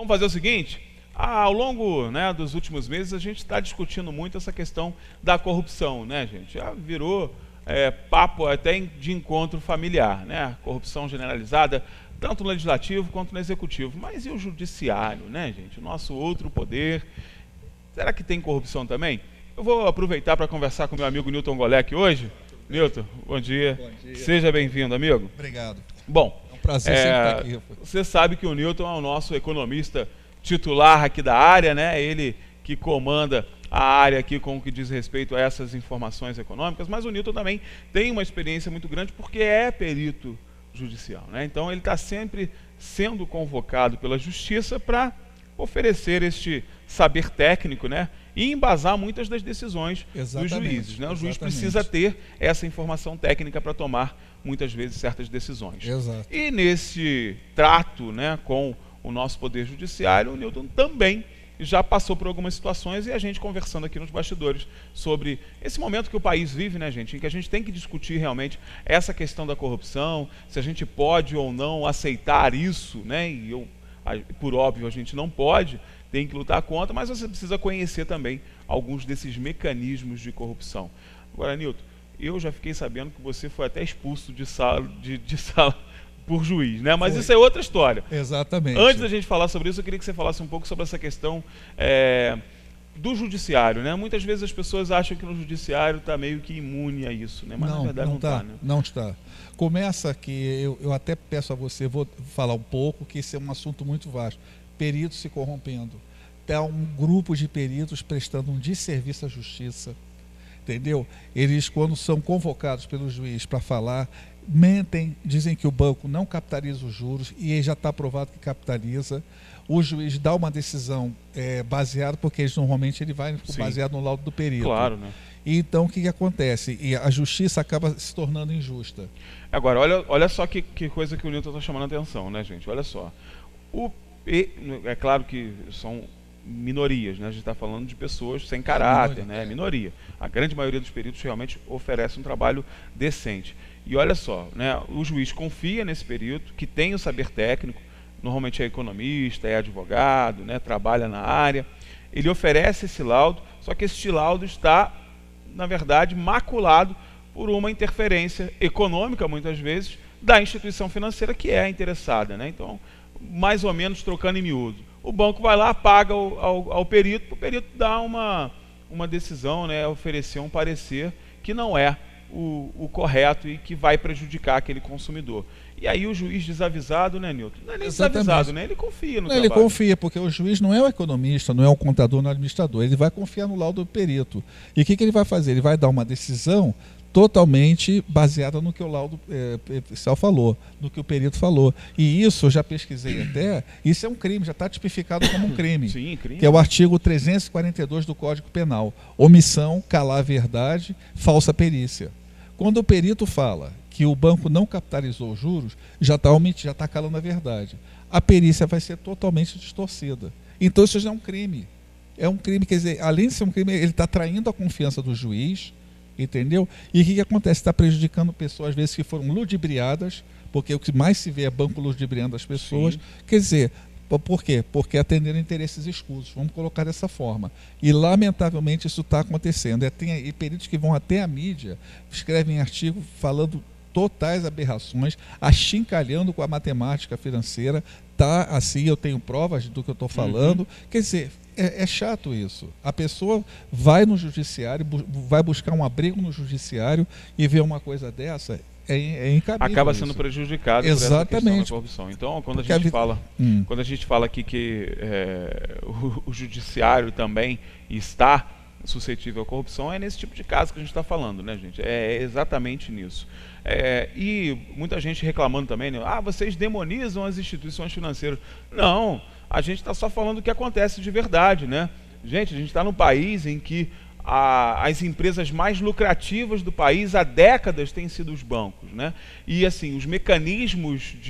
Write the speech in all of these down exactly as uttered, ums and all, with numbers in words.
vamos fazer o seguinte, ah, ao longo, né, dos últimos meses a gente está discutindo muito essa questão da corrupção, né, gente? Já virou é, papo até de encontro familiar, né? Corrupção generalizada, tanto no legislativo quanto no executivo. Mas e o judiciário, né, gente? O nosso outro poder. Será que tem corrupção também? Eu vou aproveitar para conversar com meu amigo Newton Golec hoje. Newton, bom dia. Bom dia. Seja bem-vindo, amigo. Obrigado. Bom, é um prazer é, sempre estar aqui. Você sabe que o Newton é o nosso economista titular aqui da área, né? Ele que comanda a área aqui com o que diz respeito a essas informações econômicas, mas o Newton também tem uma experiência muito grande porque é perito judicial, né? Então ele está sempre sendo convocado pela justiça para oferecer este saber técnico, né? E embasar muitas das decisões Exatamente, dos juízes, né? O juiz exatamente. precisa ter essa informação técnica para tomar muitas vezes certas decisões. Exato. E nesse trato, né, com o nosso poder judiciário, o Newton também já passou por algumas situações e a gente conversando aqui nos bastidores sobre esse momento que o país vive, né, gente, em que a gente tem que discutir realmente essa questão da corrupção, se a gente pode ou não aceitar isso, né? E eu, por óbvio, a gente não pode, tem que lutar contra, mas você precisa conhecer também alguns desses mecanismos de corrupção. Agora, Newton, eu já fiquei sabendo que você foi até expulso de sala, de, de sala por juiz, né? Mas Foi. Isso é outra história. Exatamente. Antes da gente falar sobre isso, eu queria que você falasse um pouco sobre essa questão é, do judiciário, né? Muitas vezes as pessoas acham que no judiciário está meio que imune a isso, né? Mas não, na verdade não não está, tá, né? Não está. Começa que eu, eu até peço a você, vou falar um pouco, que esse é um assunto muito vasto. Peritos se corrompendo. Tem um grupo de peritos prestando um desserviço à justiça, entendeu? Eles, quando são convocados pelo juiz para falar, mentem, dizem que o banco não capitaliza os juros e já está provado que capitaliza. O juiz dá uma decisão é, baseada, porque eles, normalmente ele vai Sim. baseado no laudo do perito. Claro, né? E então o que, que acontece? E a justiça acaba se tornando injusta. Agora, olha, olha só que, que coisa que o Newton está chamando a atenção, né, gente? Olha só. O, e, é claro que são minorias, né? A gente está falando de pessoas sem caráter, né? Minoria. A grande maioria dos peritos realmente oferece um trabalho decente. E olha só, né? O juiz confia nesse perito, que tem o saber técnico, normalmente é economista, é advogado, né? Trabalha na área. Ele oferece esse laudo, só que esse laudo está, na verdade, maculado por uma interferência econômica, muitas vezes, da instituição financeira que é a interessada, né? Então, mais ou menos trocando em miúdo. O banco vai lá, paga ao, ao, ao perito, o perito dá uma, uma decisão, né, oferecer um parecer que não é o, o correto e que vai prejudicar aquele consumidor. E aí o juiz desavisado, né, Newton? Não é nem Exatamente. desavisado, né? Ele confia no não, Ele trabalho. confia, porque o juiz não é o economista, não é o contador, não é o administrador. Ele vai confiar no laudo do perito. E o que, que ele vai fazer? Ele vai dar uma decisão totalmente baseada no que o laudo é, oficial falou, no que o perito falou. E isso, eu já pesquisei até, isso é um crime, já está tipificado como um crime. Sim, crime. Que é o artigo trezentos e quarenta e dois do Código Penal. Omissão, calar a verdade, falsa perícia. Quando o perito fala que o banco não capitalizou os juros, já está omitindo, já está calando a verdade. A perícia vai ser totalmente distorcida. Então isso já é um crime. É um crime, quer dizer, além de ser um crime, ele está traindo a confiança do juiz, entendeu? E o que, que acontece? Está prejudicando pessoas, às vezes, que foram ludibriadas, porque o que mais se vê é banco ludibriando as pessoas. Sim. Quer dizer, por quê? Porque atenderam interesses escusos, vamos colocar dessa forma. E, lamentavelmente, isso está acontecendo. E tem e peritos que vão até a mídia, escrevem artigo falando totais aberrações, achincalhando com a matemática financeira. Tá assim, eu tenho provas do que eu estou falando. Uhum. Quer dizer, é, é chato isso. A pessoa vai no judiciário, bu vai buscar um abrigo no judiciário e vê uma coisa dessa, é, é incabível. Acaba isso. sendo prejudicado Exatamente. por essa questão da corrupção. Então, quando a Porque gente a fala, hum. quando a gente fala aqui que é, o, o judiciário também está suscetível à corrupção, é nesse tipo de caso que a gente está falando, né, gente? É exatamente nisso. É, e muita gente reclamando também, né? Ah, vocês demonizam as instituições financeiras. Não, a gente está só falando o que acontece de verdade, né? Gente, a gente está num país em que a, as empresas mais lucrativas do país há décadas têm sido os bancos, né? E assim, os mecanismos de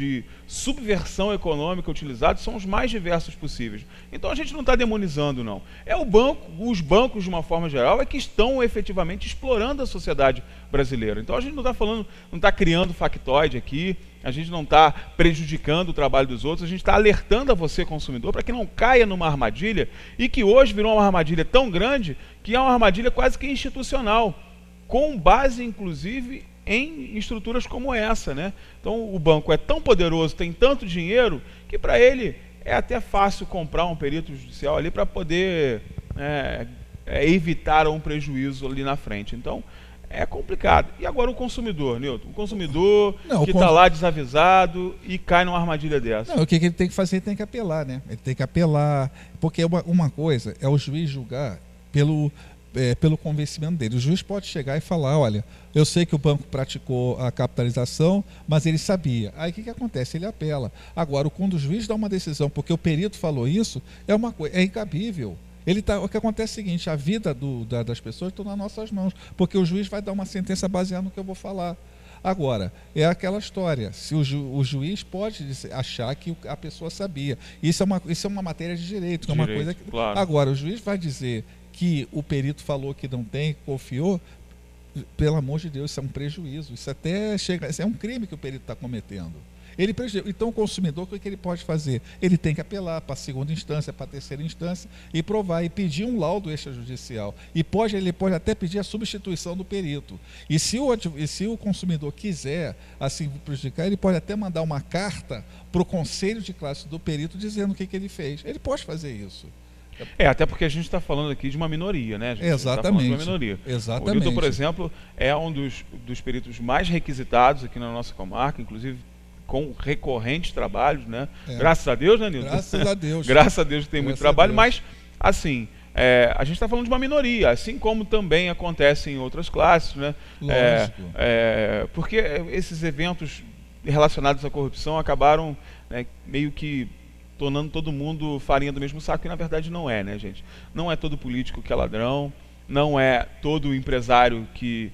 subversão econômica utilizados são os mais diversos possíveis. Então a gente não está demonizando, não. É o banco, os bancos, de uma forma geral, é que estão efetivamente explorando a sociedade brasileira. Então a gente não está falando, não está criando factoide aqui, a gente não está prejudicando o trabalho dos outros, a gente está alertando a você, consumidor, para que não caia numa armadilha, e que hoje virou uma armadilha tão grande que é uma armadilha quase que institucional, com base, inclusive, em estruturas como essa, né? Então o banco é tão poderoso, tem tanto dinheiro, que para ele é até fácil comprar um perito judicial ali para poder é, é, evitar um prejuízo ali na frente. Então é complicado. E agora o consumidor, Nilton? O consumidor não, que está cons... lá desavisado e cai numa armadilha dessa. Não, o que ele tem que fazer? Ele tem que apelar, né? Ele tem que apelar, porque uma, uma coisa é o juiz julgar pelo... É, pelo convencimento dele. O juiz pode chegar e falar, olha, eu sei que o banco praticou a capitalização, mas ele sabia. Aí o que, que acontece? Ele apela. Agora, quando o juiz dá uma decisão, porque o perito falou isso, é uma coisa, é incabível. Ele tá, o que acontece é o seguinte, a vida do, da, das pessoas está nas nossas mãos, porque o juiz vai dar uma sentença baseada no que eu vou falar. Agora, é aquela história, se o, ju, o juiz pode achar que a pessoa sabia. Isso é uma, isso é uma matéria de direito, que direito, é uma coisa que... Claro. Agora, o juiz vai dizer que o perito falou que não tem, confiou, pelo amor de Deus, isso é um prejuízo. Isso até chega, isso é um crime que o perito está cometendo. Ele prejudica. Então o consumidor, o que ele pode fazer? Ele tem que apelar para a segunda instância, para a terceira instância e provar, e pedir um laudo extrajudicial. E pode, ele pode até pedir a substituição do perito. E se o, e se o consumidor quiser assim prejudicar, ele pode até mandar uma carta para o conselho de classe do perito dizendo o que, que ele fez. Ele pode fazer isso. É, até porque a gente está falando aqui de uma minoria, né? A gente Exatamente. Tá falando de uma minoria. Exatamente. O Nilton, por exemplo, é um dos, dos peritos mais requisitados aqui na nossa comarca, inclusive com recorrentes trabalhos, né? É. Graças a Deus, né, Nilton? Graças a Deus. Graças a Deus que tem Graças muito trabalho, mas, assim, é, a gente está falando de uma minoria, assim como também acontece em outras classes, né? Lógico. É, é, porque esses eventos relacionados à corrupção acabaram, né, meio que tornando todo mundo farinha do mesmo saco, e na verdade não é, né, gente? Não é todo político que é ladrão, não é todo empresário que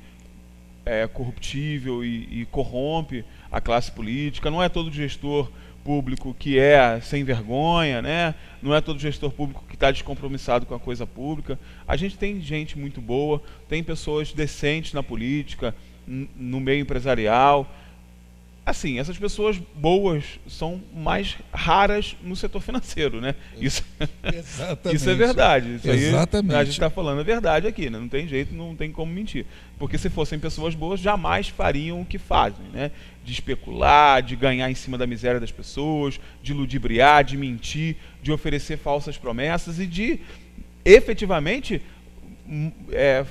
é corruptível e, e corrompe a classe política, não é todo gestor público que é sem vergonha, né? Não é todo gestor público que está descompromissado com a coisa pública. A gente tem gente muito boa, tem pessoas decentes na política, no meio empresarial. Assim, essas pessoas boas são mais raras no setor financeiro, né? Isso, isso é verdade. Isso Exatamente. Aí a gente está falando a verdade aqui, né? Não tem jeito, não tem como mentir. Porque se fossem pessoas boas, jamais fariam o que fazem, né? De especular, de ganhar em cima da miséria das pessoas, de ludibriar, de mentir, de oferecer falsas promessas e de, efetivamente, é,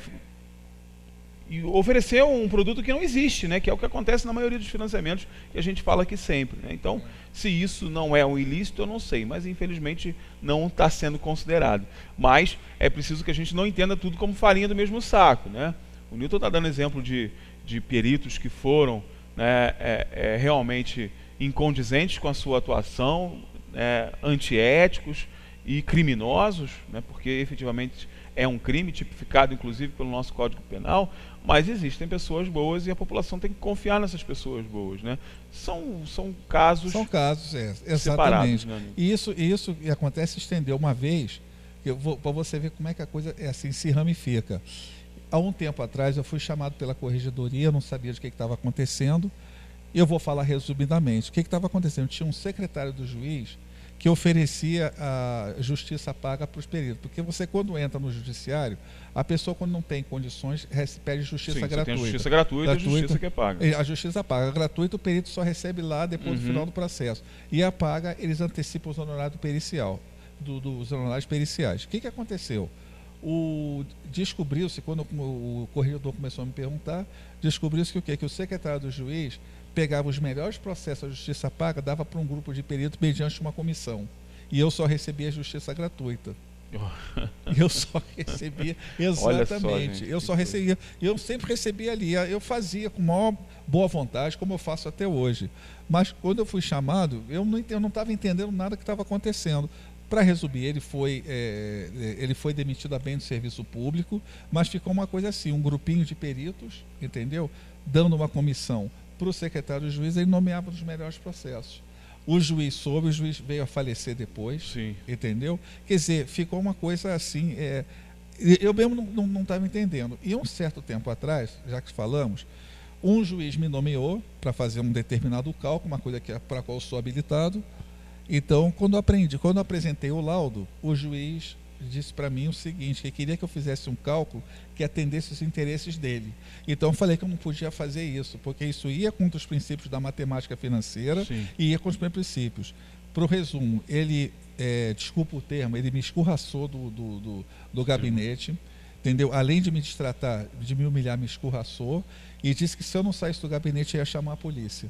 e oferecer um produto que não existe, né? Que é o que acontece na maioria dos financiamentos que a gente fala aqui sempre, né? Então, se isso não é um ilícito, eu não sei, mas infelizmente não está sendo considerado. Mas é preciso que a gente não entenda tudo como farinha do mesmo saco, né? O Nilton está dando exemplo de, de peritos que foram, né, é, é, realmente incondizentes com a sua atuação, é, antiéticos e criminosos, né? Porque efetivamente é um crime tipificado inclusive pelo nosso Código Penal, mas existem pessoas boas e a população tem que confiar nessas pessoas boas, né? São, são casos São casos, é, exatamente. separados, né? E isso, isso acontece, estendeu uma vez, para você ver como é que a coisa é assim, se ramifica. Há um tempo atrás eu fui chamado pela corregedoria, não sabia de que estava acontecendo, eu vou falar resumidamente. O que estava acontecendo? Tinha um secretário do juiz que oferecia a justiça paga para os peritos. Porque você, quando entra no judiciário, a pessoa, quando não tem condições, pede justiça Sim, gratuita. Tem a justiça gratuita, gratuita e a justiça que é paga. A justiça paga. Gratuita, o perito só recebe lá depois do uhum. final do processo. E a paga, eles antecipam os honorários pericial, do, dos honorários periciais. O que, que aconteceu? O, descobriu-se, quando o corregedor começou a me perguntar, descobriu-se que o quê? Que o secretário do juiz pegava os melhores processos da justiça paga, dava para um grupo de peritos mediante uma comissão. E eu só recebia a justiça gratuita. Eu só recebia, exatamente. Só, eu só recebia, eu sempre recebia ali, eu fazia com maior boa vontade, como eu faço até hoje. Mas quando eu fui chamado, eu não eu não estava entendendo nada que estava acontecendo. Para resumir, ele foi, é, ele foi demitido a bem do serviço público, mas ficou uma coisa assim, um grupinho de peritos, entendeu? Dando uma comissão para o secretário de juiz, ele nomeava os melhores processos. o juiz soube, o juiz veio a falecer depois, Sim. entendeu? Quer dizer, ficou uma coisa assim, é, eu mesmo não estava entendendo. E um certo tempo atrás, já que falamos, um juiz me nomeou para fazer um determinado cálculo, uma coisa que, para a qual eu sou habilitado. Então, quando eu aprendi, quando eu apresentei o laudo, o juiz disse para mim o seguinte, que queria que eu fizesse um cálculo que atendesse os interesses dele. Então eu falei que eu não podia fazer isso, porque isso ia contra os princípios da matemática financeira. Sim. E ia contra os meus princípios. Para o resumo, ele, é, desculpa o termo, ele me escorraçou do, do, do, do gabinete, entendeu? Além de me destratar, de me humilhar, me escorraçou e disse que se eu não saísse do gabinete, ia chamar a polícia.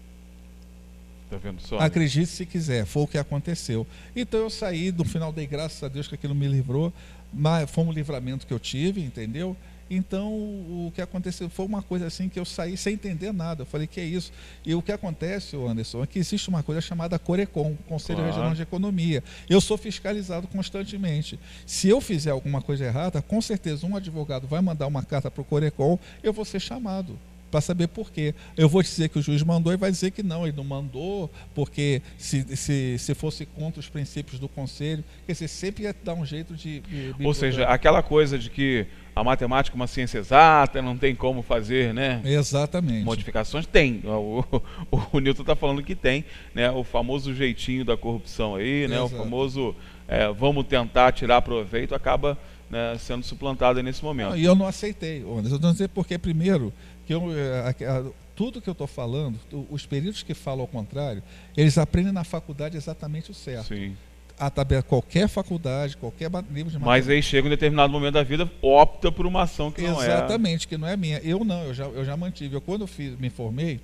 Tá vendo só? Acredite se quiser, foi o que aconteceu. Então eu saí, no final dei graças a Deus que aquilo me livrou, mas foi um livramento que eu tive, entendeu? Então o que aconteceu foi uma coisa assim que eu saí sem entender nada. Eu falei, que é isso? E o que acontece, Anderson, é que existe uma coisa chamada CORECON, Conselho claro. Regional de Economia. Eu sou fiscalizado constantemente. Se eu fizer alguma coisa errada, com certeza um advogado vai mandar uma carta para o CORECON, eu vou ser chamado para saber por quê. Eu vou dizer que o juiz mandou e vai dizer que não, ele não mandou, porque se, se, se fosse contra os princípios do conselho, quer dizer, sempre ia dar um jeito de... de Ou seja, aquela coisa de que a matemática é uma ciência exata, não tem como fazer, né? Exatamente. Modificações tem. O, o, o Newton está falando que tem, né? O famoso jeitinho da corrupção aí, né? Exato. O famoso é, vamos tentar tirar proveito, acaba, né, sendo suplantado aí nesse momento. Não, e eu não aceitei, Anderson. Eu não sei porque, primeiro, que eu, a, a, tudo que eu estou falando, os peritos que falam ao contrário, eles aprendem na faculdade exatamente o certo. Sim. A tabela, qualquer faculdade, qualquer livro de matemática. Mas aí chega um determinado momento da vida, opta por uma ação que exatamente, não é. Exatamente, que não é minha. Eu não, eu já, eu já mantive. Eu, quando eu fiz, me formei,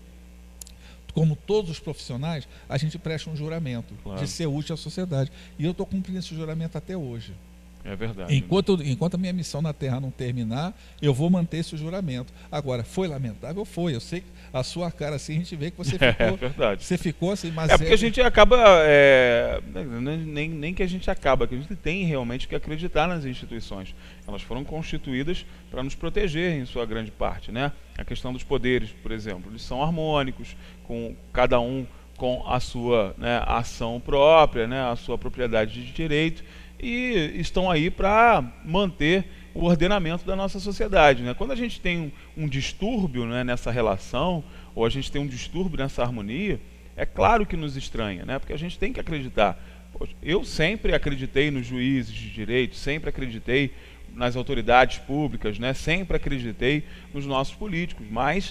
como todos os profissionais, a gente presta um juramento claro. De ser útil à sociedade. E eu estou cumprindo esse juramento até hoje. É verdade. Enquanto, né? enquanto a minha missão na Terra não terminar, eu vou manter esse juramento. Agora, foi lamentável? Foi. Eu sei que a sua cara assim, a gente vê que você ficou... É verdade. Você ficou assim, mas... É porque é... a gente acaba... É, nem, nem que a gente acaba, que a gente tem realmente que acreditar nas instituições. Elas foram constituídas para nos proteger, em sua grande parte, né? A questão dos poderes, por exemplo, eles são harmônicos, com cada um com a sua, né, ação própria, né, a sua propriedade de direito, e estão aí para manter o ordenamento da nossa sociedade, né? Quando a gente tem um, um distúrbio, né, nessa relação, ou a gente tem um distúrbio nessa harmonia, é claro que nos estranha, né? Porque a gente tem que acreditar. Poxa, eu sempre acreditei nos juízes de direito, sempre acreditei nas autoridades públicas, né? Sempre acreditei nos nossos políticos, mas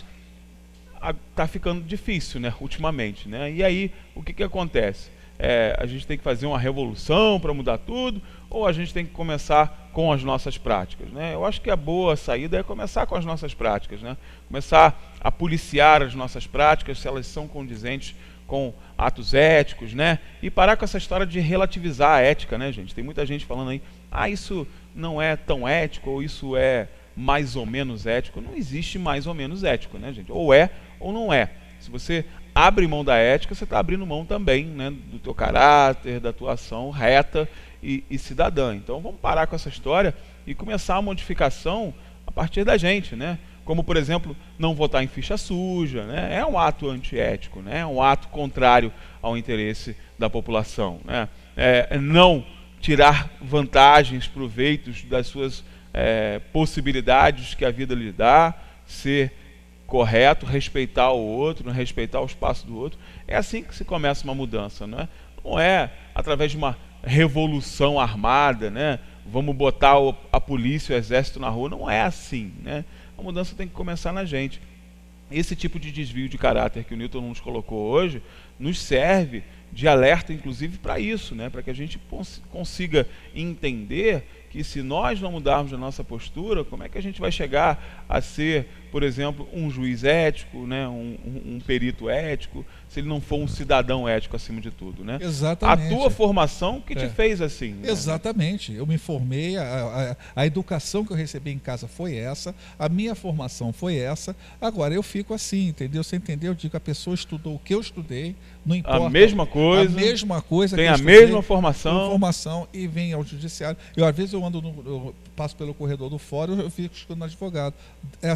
está ficando difícil, né, ultimamente, né? E aí, o que, que acontece? É, a gente tem que fazer uma revolução para mudar tudo, ou a gente tem que começar com as nossas práticas, né? Eu acho que a boa saída é começar com as nossas práticas, né? Começar a policiar as nossas práticas, se elas são condizentes com atos éticos, né? E parar com essa história de relativizar a ética, né, gente? Tem muita gente falando aí, ah, isso não é tão ético, ou isso é mais ou menos ético. Não existe mais ou menos ético, né, gente? Ou é ou não é. Se você abre mão da ética, você está abrindo mão também, né, do teu caráter, da tua ação reta e, e cidadã. Então vamos parar com essa história e começar a modificação a partir da gente, né? Como, por exemplo, não votar em ficha suja, né? É um ato antiético, né? É um ato contrário ao interesse da população, né? É, não tirar vantagens, proveitos das suas é, possibilidades que a vida lhe dá, ser correto, respeitar o outro, respeitar o espaço do outro. É assim que se começa uma mudança, né? Não é através de uma revolução armada, né? Vamos botar o, a polícia, o exército na rua. Não é assim, né? A mudança tem que começar na gente. Esse tipo de desvio de caráter que o Newton nos colocou hoje nos serve de alerta, inclusive, para isso, né? Para que a gente cons consiga entender que se nós não mudarmos a nossa postura, como é que a gente vai chegar a ser, por exemplo, um juiz ético, né? um, um, um perito ético, se ele não for um cidadão ético acima de tudo, né? Exatamente. A tua formação que te é. fez assim. Né? Exatamente. Eu me formei, a, a, a educação que eu recebi em casa foi essa, a minha formação foi essa, agora eu fico assim, entendeu? Você entendeu? Eu digo, a pessoa estudou o que eu estudei, não importa. A mesma coisa. A mesma coisa. Tem que eu a estudei, mesma formação. formação e vem ao judiciário. Eu, às vezes, eu ando no, eu passo pelo corredor do fórum, eu fico escutando advogado. É assim,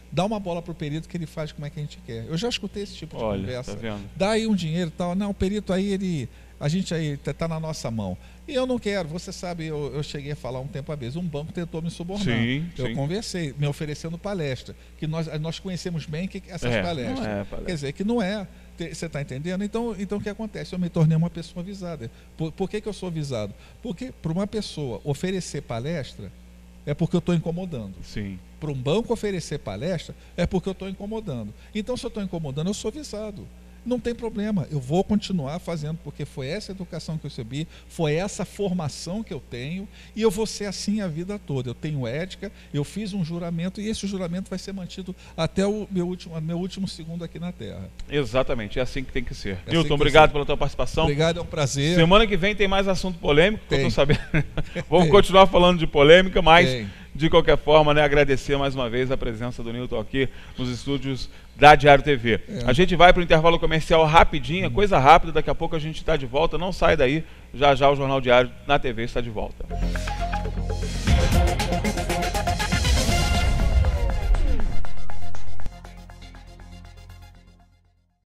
dá uma bola para o perito que ele faz como é que a gente quer. Eu já escutei esse tipo de Olha, conversa. tá vendo? Dá aí um dinheiro e tal. Não, o perito aí, ele, a gente aí está na nossa mão. E eu não quero, você sabe, eu, eu cheguei a falar um tempo a vez, um banco tentou me subornar. Sim, eu sim. conversei, me oferecendo palestra, que nós, nós conhecemos bem que essas É, palestras. não é palestra. Quer dizer, que não é. Você está entendendo? Então, então, o que acontece? Eu me tornei uma pessoa avisada. Por, por que, que eu sou avisado? Porque para uma pessoa oferecer palestra, é porque eu estou incomodando. Sim. Para um banco oferecer palestra, é porque eu estou incomodando. Então, se eu estou incomodando, eu sou avisado. Não tem problema, eu vou continuar fazendo, porque foi essa educação que eu recebi, foi essa formação que eu tenho, e eu vou ser assim a vida toda. Eu tenho ética, eu fiz um juramento, e esse juramento vai ser mantido até o meu último, meu último segundo aqui na Terra. Exatamente, é assim que tem que ser. É Newton, assim obrigado ser. pela tua participação. Obrigado, é um prazer. Semana que vem tem mais assunto polêmico, que eu tô Tem. sabendo. Vamos Tem. continuar falando de polêmica, mas Tem. de qualquer forma, né, agradecer mais uma vez a presença do Newton aqui nos estúdios da Diário T V. É. A gente vai para o intervalo comercial rapidinho, é coisa rápida, daqui a pouco a gente está de volta, não sai daí, já já o Jornal Diário na T V está de volta.